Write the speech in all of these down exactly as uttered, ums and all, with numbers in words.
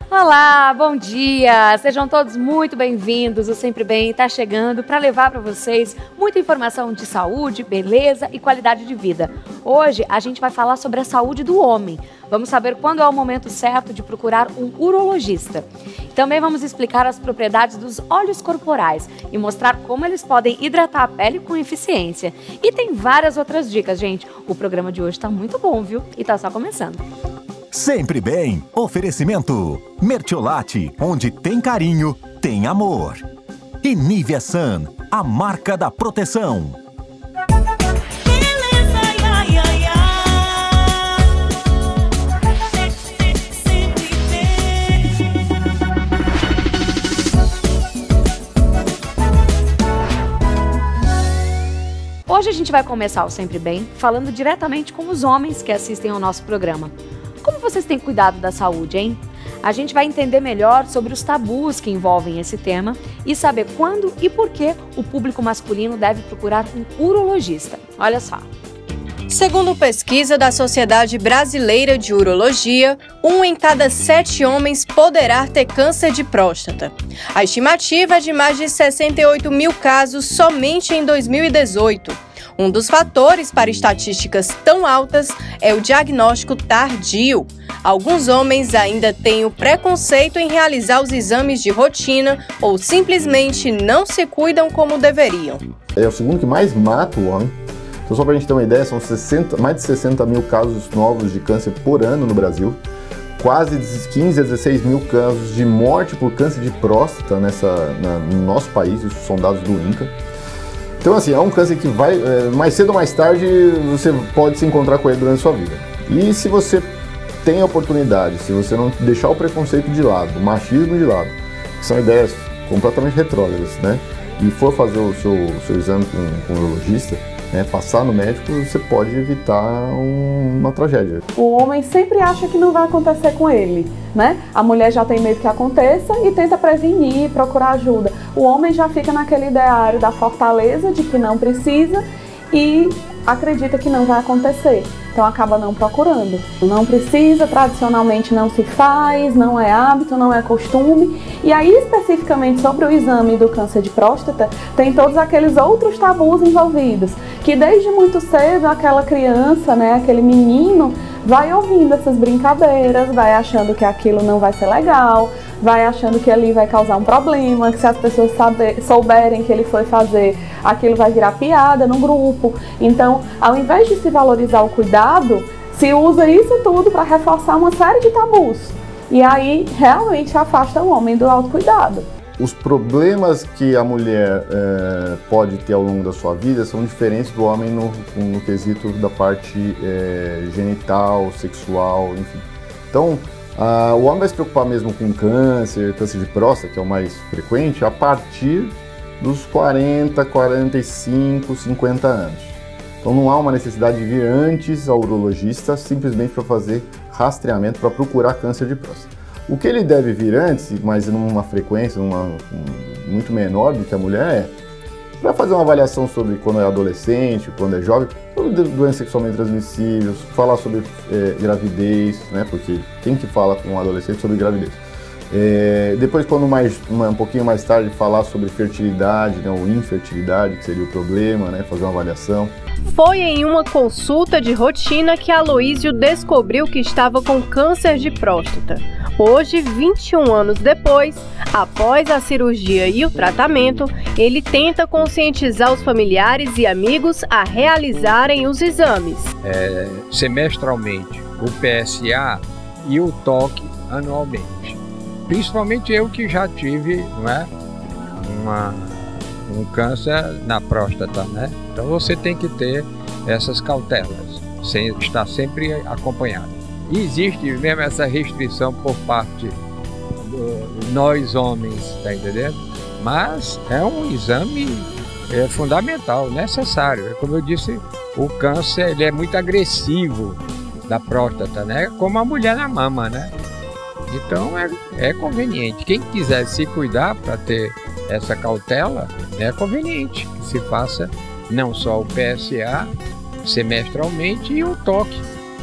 Olá, bom dia! Sejam todos muito bem-vindos. O Sempre Bem está chegando para levar para vocês muita informação de saúde, beleza e qualidade de vida. Hoje a gente vai falar sobre a saúde do homem. Vamos saber quando é o momento certo de procurar um urologista. Também vamos explicar as propriedades dos óleos corporais e mostrar como eles podem hidratar a pele com eficiência. E tem várias outras dicas, gente. O programa de hoje está muito bom, viu? E tá só começando. Sempre Bem. Oferecimento. Mertiolate, onde tem carinho, tem amor. E Nivea Sun, a marca da proteção. Beleza, ai, ai, ai. Sempre bem. Hoje a gente vai começar o Sempre Bem falando diretamente com os homens que assistem ao nosso programa. Como vocês têm cuidado da saúde, hein? A gente vai entender melhor sobre os tabus que envolvem esse tema e saber quando e por que o público masculino deve procurar um urologista. Olha só. Segundo pesquisa da Sociedade Brasileira de Urologia, um em cada sete homens poderá ter câncer de próstata. A estimativa é de mais de sessenta e oito mil casos somente em dois mil e dezoito. Um dos fatores para estatísticas tão altas é o diagnóstico tardio. Alguns homens ainda têm o preconceito em realizar os exames de rotina ou simplesmente não se cuidam como deveriam. É o segundo que mais mata o homem. Então, só para a gente ter uma ideia, são sessenta, mais de sessenta mil casos novos de câncer por ano no Brasil. Quase quinze a dezesseis mil casos de morte por câncer de próstata nessa, na, no nosso país, isso são dados do INCA. Então, assim, é um câncer que vai, é, mais cedo ou mais tarde, você pode se encontrar com ele durante a sua vida. E se você tem a oportunidade, se você não deixar o preconceito de lado, o machismo de lado, que são ideias completamente retrógradas, né? E for fazer o seu, o seu exame com, com um urologista, né, passar no médico, você pode evitar um, uma tragédia. O homem sempre acha que não vai acontecer com ele, né? A mulher já tem medo que aconteça e tenta prevenir, procurar ajuda. O homem já fica naquele ideário da fortaleza de que não precisa e acredita que não vai acontecer. Então acaba não procurando. Não precisa, tradicionalmente não se faz, não é hábito, não é costume. E aí, especificamente sobre o exame do câncer de próstata, tem todos aqueles outros tabus envolvidos, que desde muito cedo aquela criança, né, aquele menino, vai ouvindo essas brincadeiras, vai achando que aquilo não vai ser legal, vai achando que ali vai causar um problema, que se as pessoas saber, souberem que ele foi fazer, aquilo vai virar piada no grupo. Então, ao invés de se valorizar o cuidado, se usa isso tudo para reforçar uma série de tabus. E aí, realmente afasta o homem do autocuidado. Os problemas que a mulher é, pode ter ao longo da sua vida são diferentes do homem no, no quesito da parte é, genital, sexual, enfim. Então, ah, o homem vai se preocupar mesmo com câncer, câncer de próstata, que é o mais frequente, a partir dos quarenta, quarenta e cinco, cinquenta anos. Então não há uma necessidade de vir antes ao urologista simplesmente para fazer rastreamento, para procurar câncer de próstata. O que ele deve vir antes, mas numa frequência numa, um, muito menor do que a mulher, é para fazer uma avaliação sobre quando é adolescente, quando é jovem, sobre doenças sexualmente transmissíveis, falar sobre é, gravidez, né, porque quem que fala com um adolescente sobre gravidez? É, depois, quando mais, uma, um pouquinho mais tarde, falar sobre fertilidade, né, ou infertilidade, que seria o problema, né, fazer uma avaliação. Foi em uma consulta de rotina que Aloísio descobriu que estava com câncer de próstata. Hoje, vinte e um anos depois, após a cirurgia e o tratamento, ele tenta conscientizar os familiares e amigos a realizarem os exames. É, semestralmente, o P S A e o toque anualmente. Principalmente eu que já tive, não é, uma, um câncer na próstata, né? Então você tem que ter essas cautelas, sem estar sempre acompanhado. E existe mesmo essa restrição por parte de nós homens, tá entendendo? Mas é um exame é, fundamental, necessário. Como eu disse, o câncer ele é muito agressivo da próstata, né? Como a mulher na mama, né? Então é, é conveniente. Quem quiser se cuidar para ter essa cautela, é conveniente que se faça não só o P S A semestralmente e o toque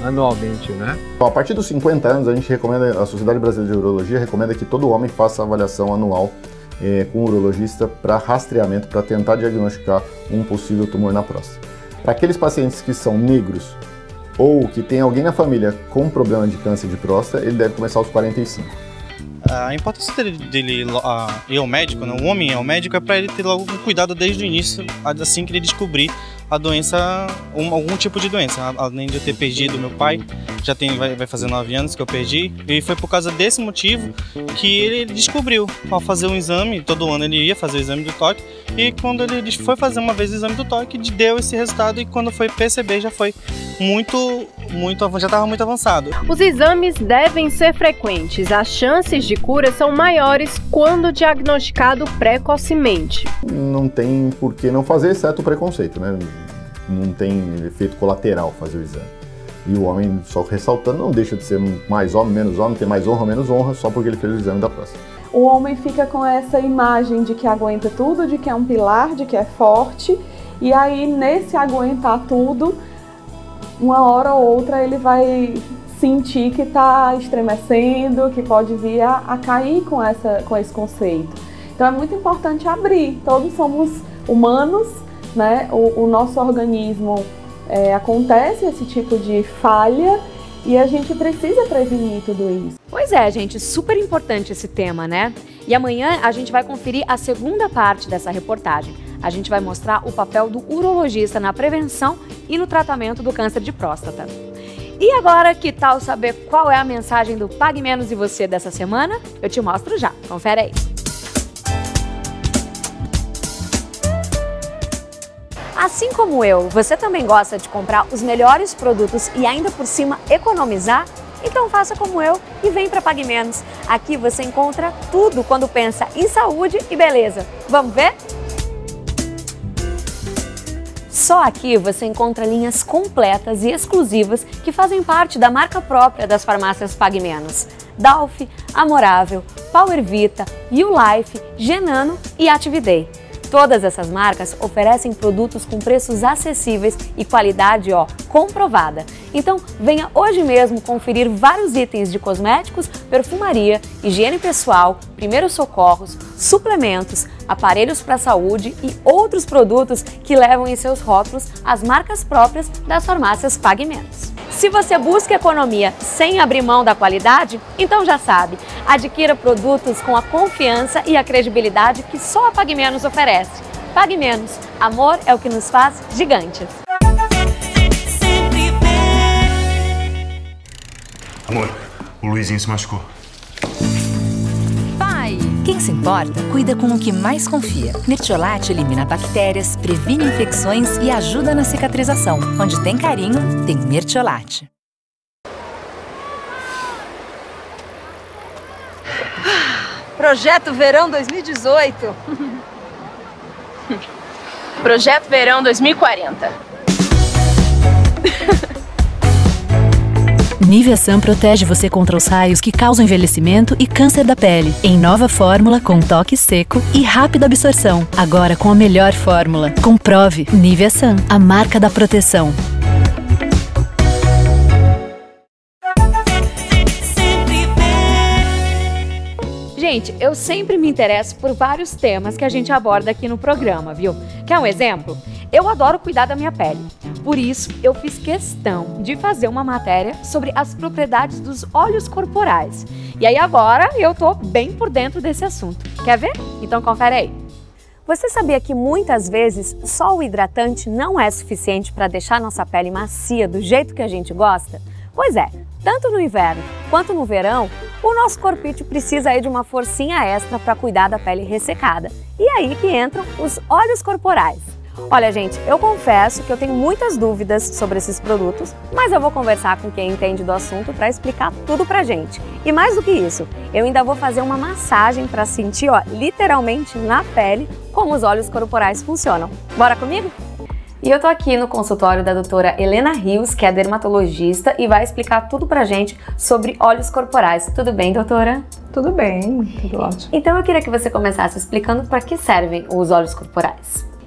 anualmente, né? A partir dos cinquenta anos, a gente recomenda, a Sociedade Brasileira de Urologia recomenda que todo homem faça avaliação anual eh, com o urologista para rastreamento, para tentar diagnosticar um possível tumor na próstata. Para aqueles pacientes que são negros ou que tem alguém na família com problema de câncer de próstata, ele deve começar aos quarenta e cinco. A importância dele, dele uh, ir ao médico, né? O homem ao médico, é para ele ter logo um cuidado desde o início, assim que ele descobrir a doença, um, algum tipo de doença. Além de eu ter perdido meu pai, já tem, vai, vai fazer nove anos que eu perdi, e foi por causa desse motivo que ele descobriu, ao fazer um exame, todo ano ele ia fazer o exame do toque, e quando ele foi fazer uma vez o exame do toque, deu esse resultado, e quando foi perceber já foi muito, muito, já estava muito avançado. Os exames devem ser frequentes. As chances de cura são maiores quando diagnosticado precocemente. Não tem por que não fazer, exceto o preconceito, né? Não tem efeito colateral fazer o exame. E o homem, só ressaltando, não deixa de ser mais homem, menos homem, ter mais honra ou menos honra, só porque ele fez o exame da próstata. O homem fica com essa imagem de que aguenta tudo, de que é um pilar, de que é forte, e aí nesse aguentar tudo, uma hora ou outra ele vai sentir que está estremecendo, que pode vir a, a cair com, essa, com esse conceito. Então é muito importante abrir, todos somos humanos, né? O, o nosso organismo é, acontece esse tipo de falha e a gente precisa prevenir tudo isso. Pois é, gente, super importante esse tema, né? E amanhã a gente vai conferir a segunda parte dessa reportagem. A gente vai mostrar o papel do urologista na prevenção e no tratamento do câncer de próstata. E agora, que tal saber qual é a mensagem do Pague Menos e Você dessa semana? Eu te mostro já, confere aí. Assim como eu, você também gosta de comprar os melhores produtos e ainda por cima economizar? Então faça como eu e vem para Pague Menos. Aqui você encontra tudo quando pensa em saúde e beleza. Vamos ver? Só aqui você encontra linhas completas e exclusivas que fazem parte da marca própria das farmácias Pague Menos. Dalf, Amorável, Power Vita, YouLife, Genano e Atividei. Todas essas marcas oferecem produtos com preços acessíveis e qualidade, ó, comprovada. Então, venha hoje mesmo conferir vários itens de cosméticos, perfumaria, higiene pessoal, primeiros socorros, suplementos, aparelhos para a saúde e outros produtos que levam em seus rótulos as marcas próprias das farmácias Pague Menos. Se você busca economia sem abrir mão da qualidade, então já sabe, adquira produtos com a confiança e a credibilidade que só a Pague Menos oferece. Pague Menos, amor é o que nos faz gigantes. Sempre bem. Amor, o Luizinho se machucou. Pai! Quem se importa, cuida com o que mais confia. Mertiolate elimina bactérias, previne infecções e ajuda na cicatrização. Onde tem carinho, tem Mertiolate. Projeto Verão dois mil e dezoito. Projeto Verão dois mil e quarenta. Nivea Sun protege você contra os raios que causam envelhecimento e câncer da pele. Em nova fórmula com toque seco e rápida absorção. Agora com a melhor fórmula. Comprove. Nivea Sun, a marca da proteção. Sempre bem. Gente, eu sempre me interesso por vários temas que a gente aborda aqui no programa, viu? Quer um exemplo? Eu adoro cuidar da minha pele. Por isso, eu fiz questão de fazer uma matéria sobre as propriedades dos óleos corporais. E aí agora eu tô bem por dentro desse assunto. Quer ver? Então confere aí. Você sabia que muitas vezes só o hidratante não é suficiente para deixar nossa pele macia do jeito que a gente gosta? Pois é, tanto no inverno quanto no verão, o nosso corpite precisa aí de uma forcinha extra para cuidar da pele ressecada. E aí que entram os óleos corporais. Olha, gente, eu confesso que eu tenho muitas dúvidas sobre esses produtos, mas eu vou conversar com quem entende do assunto para explicar tudo pra gente. E mais do que isso, eu ainda vou fazer uma massagem para sentir, ó, literalmente na pele como os óleos corporais funcionam. Bora comigo? E eu tô aqui no consultório da doutora Helena Rios, que é dermatologista e vai explicar tudo pra gente sobre óleos corporais. Tudo bem, doutora? Tudo bem, tudo ótimo. Então eu queria que você começasse explicando para que servem os óleos corporais.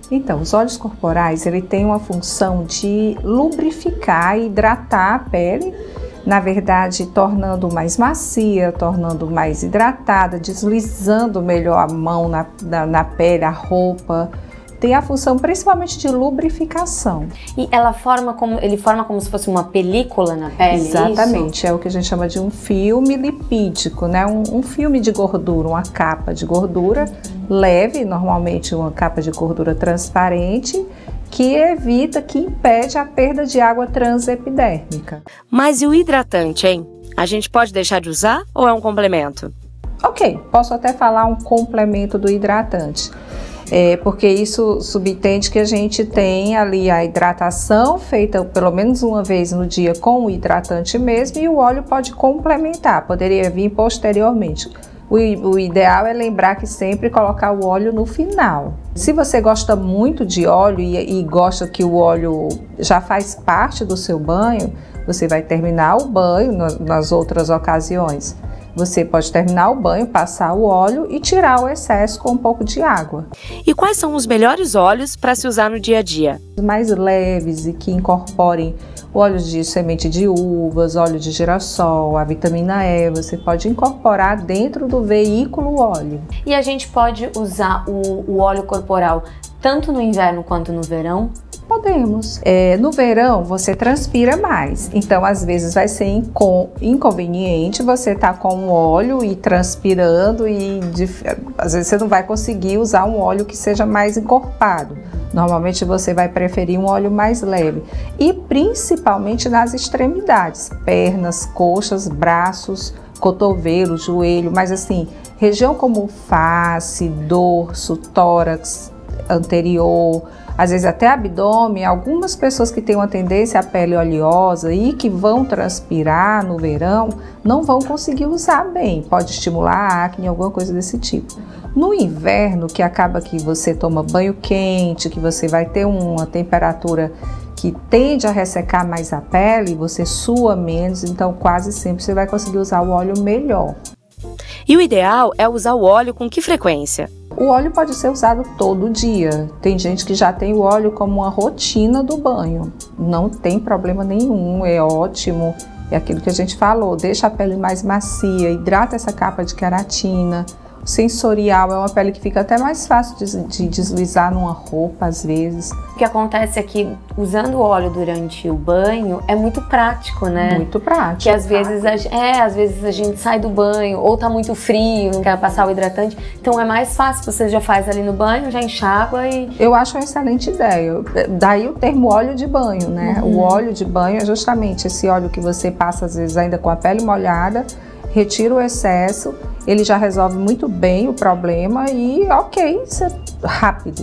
Então, os óleos corporais, ele tem uma função de lubrificar e hidratar a pele, na verdade, tornando mais macia, tornando mais hidratada, deslizando melhor a mão na, na, na pele, a roupa. Tem a função principalmente de lubrificação. E ela forma como, ele forma como se fosse uma película na pele? Exatamente, isso? É o que a gente chama de um filme lipídico, né? Um, um filme de gordura, uma capa de gordura leve, normalmente uma capa de gordura transparente, que evita, que impede a perda de água transepidérmica. Mas e o hidratante, hein? A gente pode deixar de usar ou é um complemento? Ok, posso até falar um complemento do hidratante. É, porque isso subtende que a gente tem ali a hidratação feita pelo menos uma vez no dia com o hidratante mesmo, e o óleo pode complementar, poderia vir posteriormente. O, o ideal é lembrar que sempre colocar o óleo no final. Se você gosta muito de óleo e, e gosta que o óleo já faz parte do seu banho, você vai terminar o banho no, nas outras ocasiões. Você pode terminar o banho, passar o óleo e tirar o excesso com um pouco de água. E quais são os melhores óleos para se usar no dia a dia? Os mais leves e que incorporem óleo de semente de uvas, óleo de girassol, a vitamina E, você pode incorporar dentro do veículo óleo. E a gente pode usar o, o óleo corporal tanto no inverno quanto no verão? Podemos. É, no verão você transpira mais, então às vezes vai ser inco inconveniente você estar tá com um óleo e transpirando e de, às vezes você não vai conseguir usar um óleo que seja mais encorpado. Normalmente você vai preferir um óleo mais leve e principalmente nas extremidades, pernas, coxas, braços, cotovelo, joelho, mas assim, região como face, dorso, tórax anterior, às vezes até abdômen. Algumas pessoas que têm uma tendência à pele oleosa e que vão transpirar no verão não vão conseguir usar bem, pode estimular a acne, alguma coisa desse tipo. No inverno, que acaba que você toma banho quente, que você vai ter uma temperatura que tende a ressecar mais a pele, você sua menos, então quase sempre você vai conseguir usar o óleo melhor. E o ideal é usar o óleo com que frequência? O óleo pode ser usado todo dia. Tem gente que já tem o óleo como uma rotina do banho. Não tem problema nenhum, é ótimo. É aquilo que a gente falou, deixa a pele mais macia, hidrata essa capa de queratina. O sensorial é uma pele que fica até mais fácil de, de deslizar numa roupa às vezes. O que acontece é que usando o óleo durante o banho é muito prático, né? Muito prático. Que às vezes, a, é, às vezes a gente sai do banho ou tá muito frio, não quer passar o hidratante, então é mais fácil, você já faz ali no banho, já enxágua e... Eu acho uma excelente ideia. Daí o termo óleo de banho, né? Uhum. O óleo de banho é justamente esse óleo que você passa às vezes ainda com a pele molhada, retira o excesso, ele já resolve muito bem o problema e ok, isso é rápido.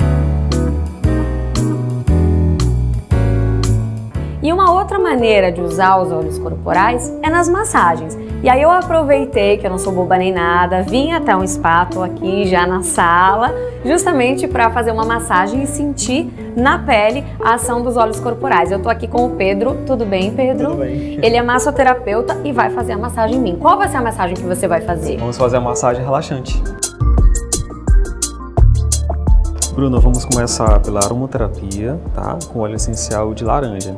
E uma outra maneira de usar os óleos corporais é nas massagens. E aí eu aproveitei que eu não sou boba nem nada, vim até um espátula aqui já na sala, justamente para fazer uma massagem e sentir na pele a ação dos óleos corporais. Eu tô aqui com o Pedro. Tudo bem, Pedro? Tudo bem. Ele é massoterapeuta e vai fazer a massagem em mim. Qual vai ser a massagem que você vai fazer? Vamos fazer a massagem relaxante. Bruno, vamos começar pela aromaterapia, tá? Com óleo essencial de laranja.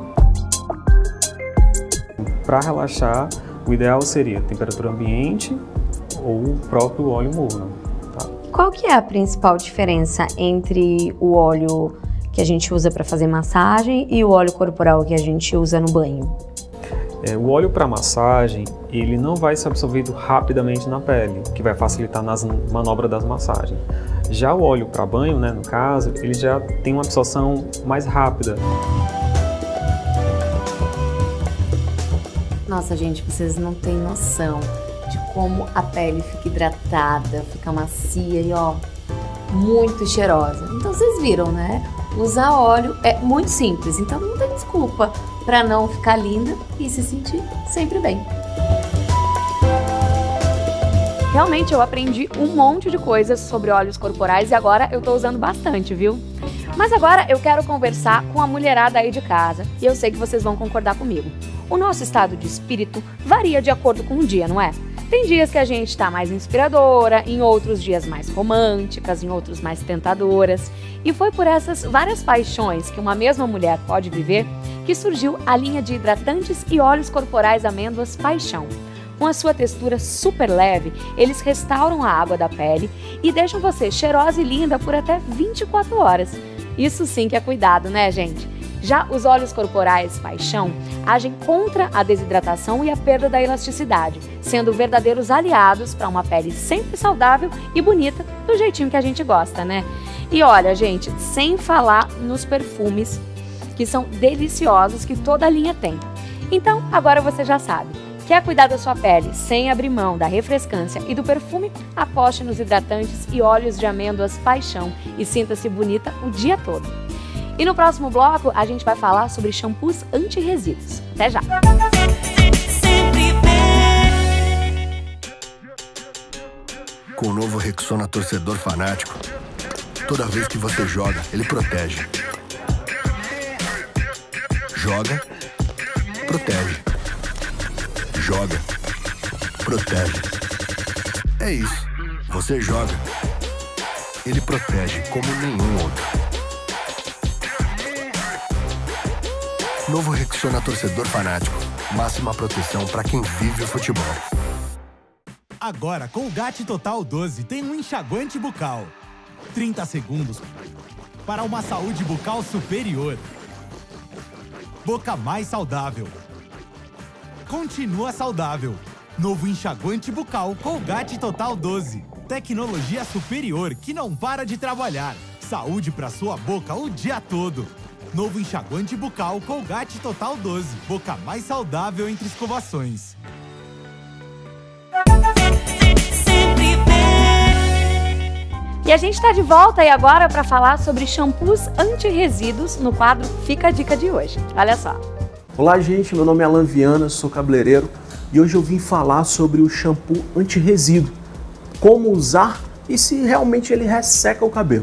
Para relaxar, o ideal seria temperatura ambiente ou o próprio óleo morno. Tá? Qual que é a principal diferença entre o óleo que a gente usa para fazer massagem e o óleo corporal que a gente usa no banho? É, o óleo para massagem, ele não vai ser absorvido rapidamente na pele, que vai facilitar nas manobras das massagens. Já o óleo para banho, né, no caso, ele já tem uma absorção mais rápida. Nossa, gente, vocês não têm noção de como a pele fica hidratada, fica macia e, ó, muito cheirosa. Então, vocês viram, né? Usar óleo é muito simples, então não tem desculpa para não ficar linda e se sentir sempre bem. Realmente, eu aprendi um monte de coisas sobre óleos corporais e agora eu tô usando bastante, viu? Mas agora eu quero conversar com a mulherada aí de casa e eu sei que vocês vão concordar comigo. O nosso estado de espírito varia de acordo com o dia, não é? Tem dias que a gente tá mais inspiradora, em outros dias mais românticas, em outros mais tentadoras. E foi por essas várias paixões que uma mesma mulher pode viver que surgiu a linha de hidratantes e óleos corporais amêndoas Paixão. Com a sua textura super leve, eles restauram a água da pele e deixam você cheirosa e linda por até vinte e quatro horas. Isso sim que é cuidado, né, gente? Já os óleos corporais Paixão agem contra a desidratação e a perda da elasticidade, sendo verdadeiros aliados para uma pele sempre saudável e bonita, do jeitinho que a gente gosta, né? E olha, gente, sem falar nos perfumes, que são deliciosos, que toda a linha tem. Então, agora você já sabe. Quer cuidar da sua pele sem abrir mão da refrescância e do perfume? Aposte nos hidratantes e óleos de amêndoas Paixão e sinta-se bonita o dia todo. E no próximo bloco, a gente vai falar sobre shampoos anti-resíduos. Até já! Com o novo Rexona Torcedor Fanático, toda vez que você joga, ele protege. Joga, protege. Joga, protege. É isso. Você joga, ele protege como nenhum outro. Novo Rexona Torcedor Fanático. Máxima proteção para quem vive o futebol. Agora, Colgate Total doze tem um enxaguante bucal. trinta segundos para uma saúde bucal superior. Boca mais saudável. Continua saudável. Novo enxaguante bucal Colgate Total doze. Tecnologia superior que não para de trabalhar. Saúde para sua boca o dia todo. Novo enxaguante bucal Colgate Total doze. Boca mais saudável entre escovações. E a gente está de volta aí agora para falar sobre shampoos anti-resíduos no quadro Fica a Dica de hoje. Olha só. Olá, gente. Meu nome é Alan Viana, sou cabeleireiro e hoje eu vim falar sobre o shampoo anti-resíduo. Como usar e se realmente ele resseca o cabelo.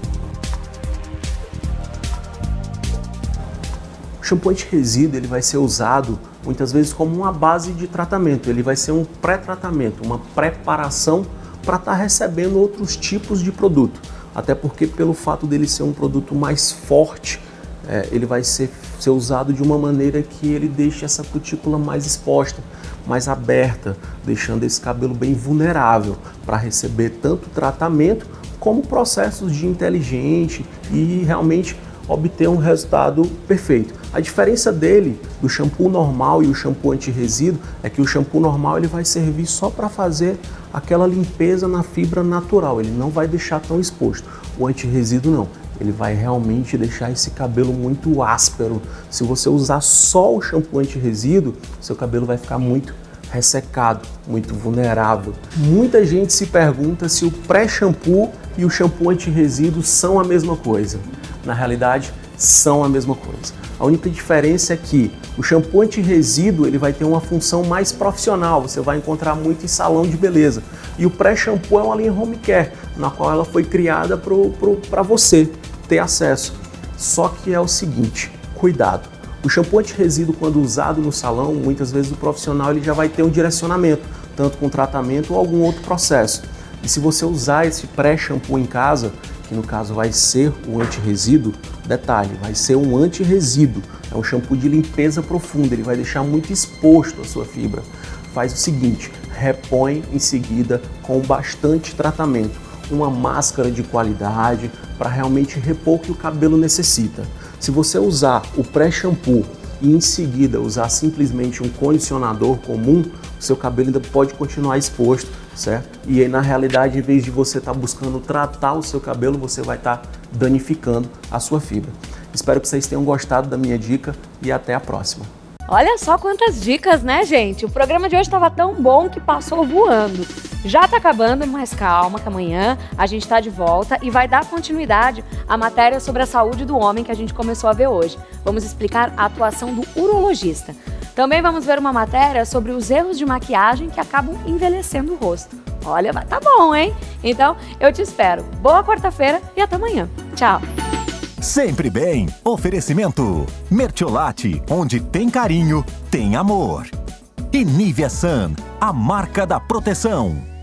O shampoo anti-resíduo ele vai ser usado muitas vezes como uma base de tratamento. Ele vai ser um pré-tratamento, uma preparação para estar recebendo outros tipos de produto. Até porque pelo fato dele ser um produto mais forte, é, ele vai ser, ser usado de uma maneira que ele deixe essa cutícula mais exposta, mais aberta, deixando esse cabelo bem vulnerável para receber tanto tratamento como processos de inteligente e realmente obter um resultado perfeito. A diferença dele do shampoo normal e o shampoo anti-resíduo é que o shampoo normal ele vai servir só para fazer aquela limpeza na fibra natural, ele não vai deixar tão exposto. O anti-resíduo não, ele vai realmente deixar esse cabelo muito áspero. Se você usar só o shampoo anti-resíduo, seu cabelo vai ficar muito ressecado, muito vulnerável. Muita gente se pergunta se o pré-shampoo e o shampoo anti-resíduo são a mesma coisa. Na realidade, são a mesma coisa. A única diferença é que o shampoo anti-resíduo ele vai ter uma função mais profissional, você vai encontrar muito em salão de beleza. E o pré-shampoo é uma linha home care, na qual ela foi criada para você ter acesso. Só que é o seguinte, cuidado. O shampoo anti-resíduo, quando usado no salão, muitas vezes o profissional ele já vai ter um direcionamento, tanto com tratamento ou algum outro processo. E se você usar esse pré-shampoo em casa, que no caso vai ser o anti-resíduo, detalhe, vai ser um anti-resíduo, é um shampoo de limpeza profunda, ele vai deixar muito exposto a sua fibra. Faz o seguinte, repõe em seguida com bastante tratamento, uma máscara de qualidade para realmente repor o que o cabelo necessita. Se você usar o pré-shampoo e em seguida usar simplesmente um condicionador comum, o seu cabelo ainda pode continuar exposto, certo? E aí, na realidade, em vez de você estar tá buscando tratar o seu cabelo, você vai estar tá danificando a sua fibra. Espero que vocês tenham gostado da minha dica e até a próxima. Olha só quantas dicas, né, gente? O programa de hoje estava tão bom que passou voando. Já tá acabando, mas calma que amanhã a gente tá de volta e vai dar continuidade à matéria sobre a saúde do homem que a gente começou a ver hoje. Vamos explicar a atuação do urologista. Também vamos ver uma matéria sobre os erros de maquiagem que acabam envelhecendo o rosto. Olha, tá bom, hein? Então, eu te espero. Boa quarta-feira e até amanhã. Tchau! Sempre bem. Oferecimento. Mertiolate, onde tem carinho, tem amor. E Nivea Sun, a marca da proteção.